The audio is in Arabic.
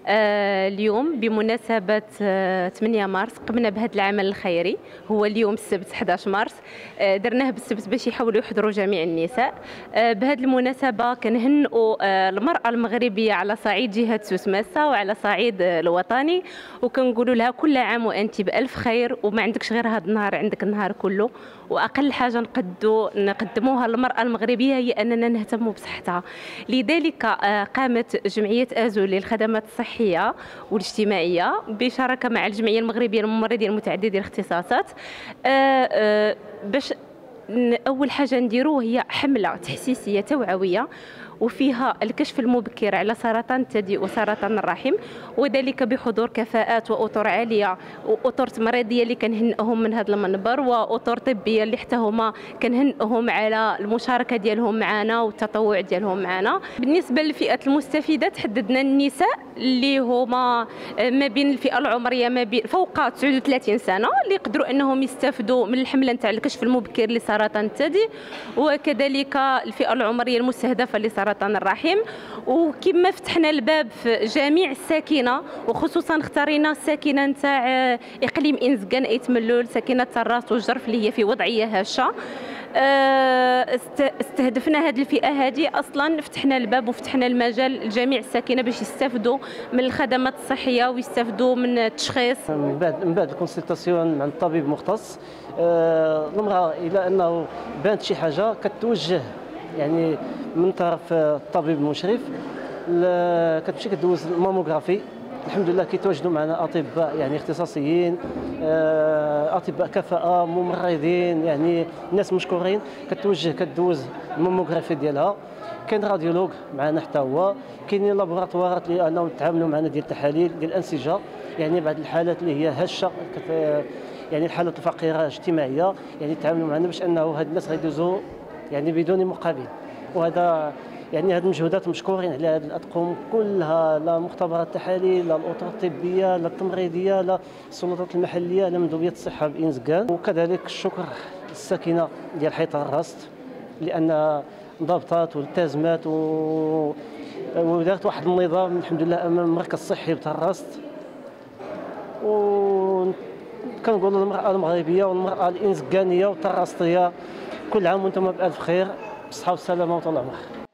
اليوم بمناسبة 8 مارس قمنا بهذا العمل الخيري. هو اليوم السبت 11 مارس، درناه بالسبت باش يحاولوا يحضروا جميع النساء. بهذه المناسبة كنهنئوا المرأة المغربية على صعيد جهة سوسماسة وعلى صعيد الوطني، وكنقولوا لها كل عام وأنت بألف خير، وما عندكش غير هذا النهار، عندك النهار كله. وأقل حاجة نقدموها للمرأة المغربية هي أننا نهتم بصحتها. لذلك قامت جمعية آزو للخدمات الصحية والاجتماعية بشراكة مع الجمعية المغربية للممرضين المتعددي الاختصاصات باش أول حاجة نديرو هي حملة تحسيسية توعوية، وفيها الكشف المبكر على سرطان الثدي وسرطان الرحم، وذلك بحضور كفاءات وأطر عالية وأطر تمريضية اللي كنهنئهم من هذا المنبر، وأطر طبية اللي حتى هما كنهنئهم على المشاركة ديالهم معنا والتطوع ديالهم معنا. بالنسبة للفئة المستفيدة تحددنا النساء اللي هما ما بين الفئة العمرية ما بين فوق 39 سنة، اللي يقدروا أنهم يستافدوا من الحملة نتاع الكشف المبكر لسرطان الثدي، وكذلك الفئة العمرية المستهدفة لسرطان الرحم. وكما فتحنا الباب في جميع الساكنه، وخصوصا اختارينا الساكنه نتاع اقليم انزكان ايت ملول، ساكنه الراس والجرف اللي هي في وضعيه هشه. استهدفنا هذه الفئه هذه، اصلا فتحنا الباب وفتحنا المجال لجميع الساكنه باش يستافدوا من الخدمات الصحيه ويستافدوا من التشخيص. من بعد الكونسلطاسيون مع الطبيب المختص، المراه الى انه بانت شي حاجه كتوجه يعني من طرف الطبيب المشرف، كتمشي كدوز الماموغرافي. الحمد لله كيتواجدوا معنا اطباء يعني اختصاصيين، اطباء كفاءه، ممرضين، يعني ناس مشكورين. كتوجه كدوز الماموغرافي ديالها. كاين راديولوج معنا حتى هو، كاينين لابوراتوارات اللي انهم يتعاملوا معنا ديال التحاليل ديال الانسجه، يعني بعض الحالات اللي هي هشه، يعني الحالات الفقيره اجتماعيه، يعني يتعاملوا معنا باش انه هاد الناس غيدوزوا يعني بدون مقابل. وهذا يعني هذه المجهودات مشكورين على هذه الاطقم كلها، لا مختبرات التحاليل، لا الاطر الطبيه، لا التمريضيه، لا السلطات المحليه، لا مندوبيه الصحه بانزكان. وكذلك الشكر للساكنه ديال حيط الراست، لان ضبطات والتزمات ودارت واحد النظام الحمد لله امام المركز الصحي بتاع الراست. وكنقول للمراه المغربيه والمراه الانزكانيه والتراستيه كل عام وانتم بالف خير، بالصحه والسلامه وطول العمر.